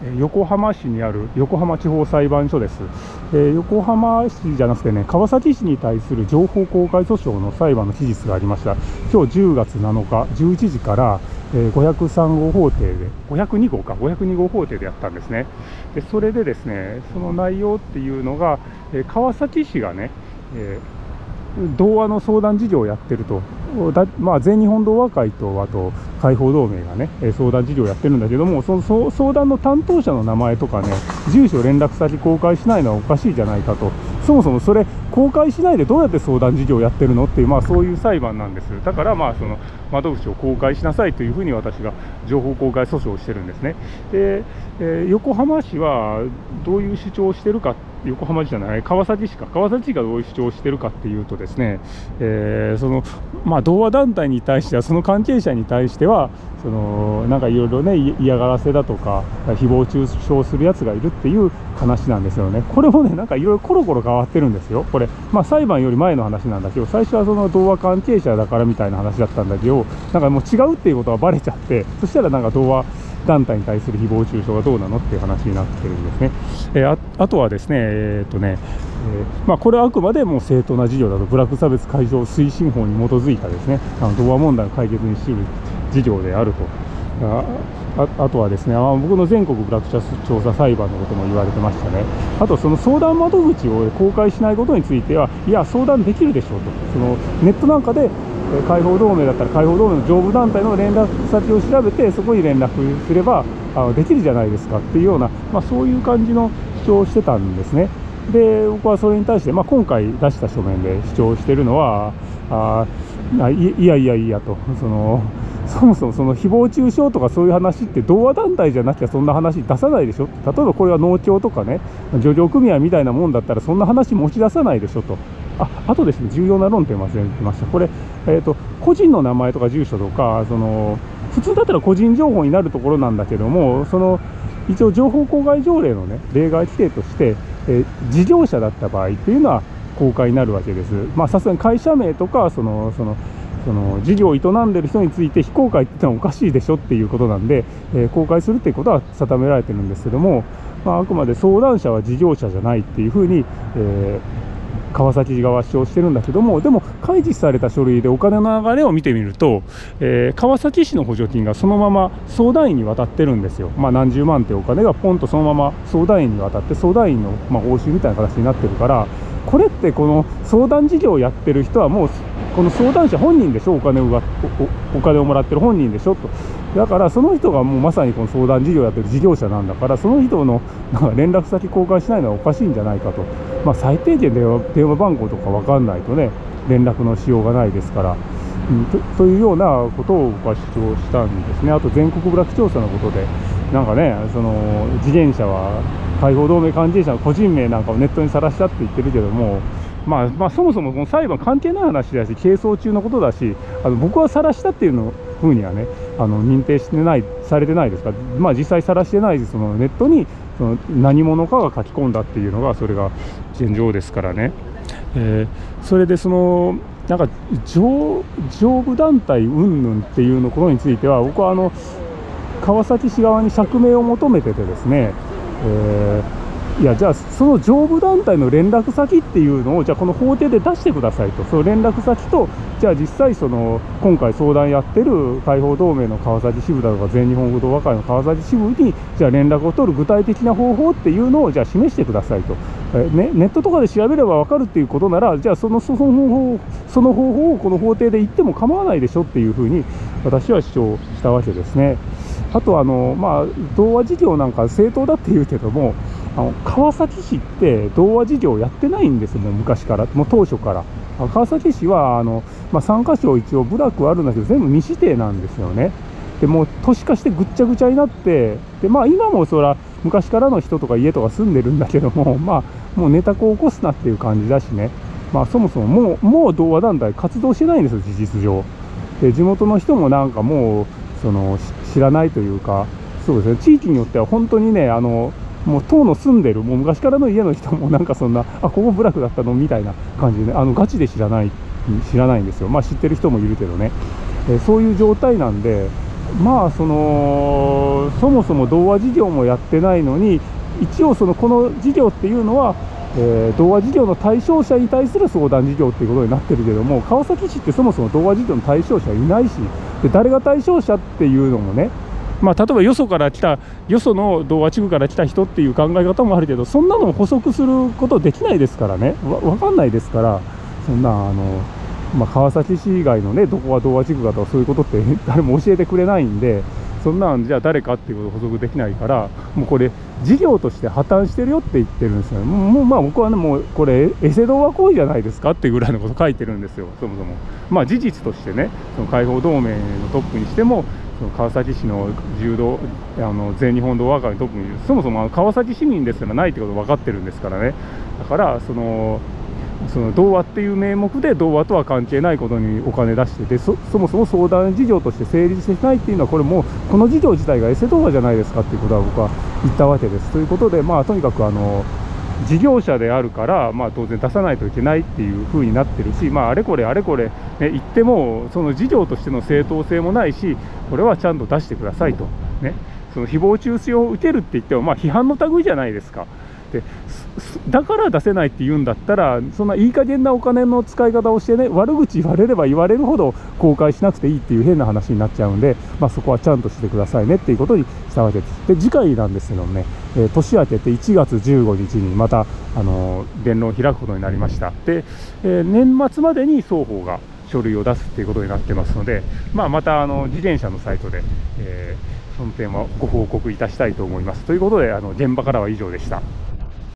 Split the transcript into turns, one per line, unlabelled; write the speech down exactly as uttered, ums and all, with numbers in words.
横浜市にある横浜地方裁判所です。えー、横浜市じゃなくてね、川崎市に対する情報公開訴訟の裁判の期日がありました。今日じゅうがつなのかじゅういちじから、えー、ごひゃくさんごう法廷でごひゃくにごうかごひゃくにごう法廷でやったんですね。でそれでですね、その内容っていうのが、えー、川崎市がね、えー童話の相談事業をやってると、だ、まあ、全日本童話会とあと解放同盟がね相談事業をやってるんだけども、その相談の担当者の名前とかね、住所連絡先公開しないのはおかしいじゃないかと。そもそもそれ公開しないでどうやって相談事業をやってるのっていう、まあ、そういう裁判なんです。だからまあその窓口を公開しなさいというふうに私が情報公開訴訟をしてるんですね。で、えー、横浜市はどういう主張をしてるか、横浜市じゃない川崎市か川崎市がどういう主張をしてるかっていうとですね、えー、そのまあ童話団体に対しては、その関係者に対してはそのなんかいろいろね嫌がらせだとか誹謗中傷するやつがいるっていう話なんですよね。これもねなんかいろいろコロコロ変わってるんですよ。これまあ裁判より前の話なんだけど、最初はその童話関係者だからみたいな話だったんだけど、なんかもう違うっていうことがバレちゃって、そしたらなんか童話団体に対する誹謗中傷がどうなのっていう話になってるんですね。えー、あ, あとはですね、えーっとねえーまあ、これはあくまでも正当な事業だと、部落差別解消推進法に基づいたですね、あの童話問題を解決に資する事業であると。あ, あ, あとはですね、あ僕の全国部落調査裁判のことも言われてましたね。あとその相談窓口を公開しないことについては、いや相談できるでしょうと。そのネットなんかで解放同盟だったら解放同盟の上部団体の連絡先を調べて、そこに連絡すればあのできるじゃないですかっていうような、まあ、そういう感じの主張をしてたんですね。で僕はそれに対して、まあ、今回出した書面で主張しているのは、ああ い, いやいやいやと、そのそもそもその誹謗中傷とかそういう話って童話団体じゃなきゃそんな話出さないでしょ。例えばこれは農協とかね漁業組合みたいなもんだったらそんな話持ち出さないでしょと。あ, あとですね、重要な論点忘れてました。これ、えーと、個人の名前とか住所とか、その普通だったら個人情報になるところなんだけども、その一応情報公開条例のね例外規定として、えー、事業者だった場合っていうのは公開になるわけです。まあさすがに会社名とかそのそのその事業を営んでいる人について非公開って言ったのはおかしいでしょっていうことなんで、えー、公開するっていうことは定められてるんですけども、まあ、あくまで相談者は事業者じゃないっていうふうに、えー川崎側は主張してるんだけども、でも開示された書類でお金の流れを見てみると、えー、川崎市の補助金がそのまま相談員に渡ってるんですよ。まあ、何十万ってお金がポンとそのまま相談員に渡って、相談員のまあ報酬みたいな形になってるから、これってこの相談事業をやってる人はもうこの相談者本人でしょ、お金を お, お金をもらってる本人でしょと。だからその人がもうまさにこの相談事業をやってる事業者なんだから、その人のなんか連絡先公開しないのはおかしいんじゃないかと。まあ、最低限電話、電話番号とか分かんないとね連絡のしようがないですから、うん、と, というようなことを僕は主張したんですね。あと全国部落調査のことで、なんかねその自転車は解放同盟関係者の個人名なんかをネットにさらしたって言ってるけども、まあ、まあそもそもこの裁判関係ない話だし、係争中のことだし、あの僕はさらしたっていうのふうにはねあの認定してないされてないですから、まあ、実際さらしてないし、そのネットにその何者かが書き込んだっていうのがそれが現状ですからね。えー、それでそのなんか 上, 上部団体云々っていうのことについては、僕はあの川崎市側に釈明を求めててですね、えーいやじゃあその上部団体の連絡先っていうのをじゃあこの法廷で出してくださいと。その連絡先と、じゃあ実際その今回相談やってる解放同盟の川崎支部だとか全日本武道和会の川崎支部にじゃあ連絡を取る具体的な方法っていうのをじゃあ示してくださいと。え、ね、ネットとかで調べれば分かるっていうことなら、じゃあそのその方法その方法をこの法廷で言っても構わないでしょっていうふうに私は主張したわけですね。あとあの、まあ、童話事業なんか正当だって言うけども、あの川崎市って童話事業やってないんですよ。もう昔から、もう当初から。川崎市はあの、まあ、さんかしょ一応部落あるんだけど全部未指定なんですよね。でもう都市化してぐっちゃぐちゃになって、で、まあ、今もそら昔からの人とか家とか住んでるんだけども、まあ、もうネタ子を起こすなっていう感じだしね、まあ、そもそももう、もう童話団体活動してないんですよ、事実上。で地元の人もなんかもうその知らないというか、そうですね、地域によっては本当にね、あのもう当の住んでるもう昔からの家の人もなんかそんな、あ、ここ部落だったのみたいな感じでね、あのガチで知らない知らないんですよ。まあ知ってる人もいるけどね、えー、そういう状態なんで、 まあそのそもそも童話事業もやってないのに、一応そのこの事業っていうのは、えー、童話事業の対象者に対する相談事業っていうことになってるけども、川崎市ってそもそも童話事業の対象者いないし、で誰が対象者っていうのもね、まあ、例えばよそから来た、よその童話地区から来た人っていう考え方もあるけど、そんなのを補足することできないですからね、わ分かんないですから、そんなあの、まあ、川崎市以外のね、どこが童話地区かとかそういうことって誰も教えてくれないんで、そんなんじゃあ誰かっていうことを補足できないから、もうこれ、事業として破綻してるよって言ってるんですよ。もうまあ僕はね、もうこれ、エセ童話行為じゃないですかっていうぐらいのこと書いてるんですよ、そもそも。まあ事実としてね、その解放同盟のトップにしても、その川崎市の柔道あの全日本童話会のトップに、そもそもあの川崎市民ですらないってこと分かってるんですからね。だからそのその童話っていう名目で童話とは関係ないことにお金出してて、 そ, そもそも相談事業として成立してないっていうのは、これもうこの事業自体がエセ童話じゃないですかっていうことは僕は言ったわけです。ということで、まあとにかくあの事業者であるから、まあ、当然出さないといけないっていう風になってるし、まあ、あれこれあれこれ、ね、言ってもその事業としての正当性もないし、これはちゃんと出してくださいと、ね、その誹謗中傷を受けるって言っても、まあ、批判の類じゃないですか。でだから出せないって言うんだったら、そんないい加減なお金の使い方をしてね、悪口言われれば言われるほど公開しなくていいっていう変な話になっちゃうんで、まあ、そこはちゃんとしてくださいねっていうことにしたわけです。で次回なんですけどね、えー、年明けていちがつじゅうごにちにまた、あのー、弁論を開くことになりました。で、えー、年末までに双方が書類を出すっていうことになってますので、まあ、またあの自転車のサイトで、えー、その点はご報告いたしたいと思います。ということで、あの現場からは以上でした。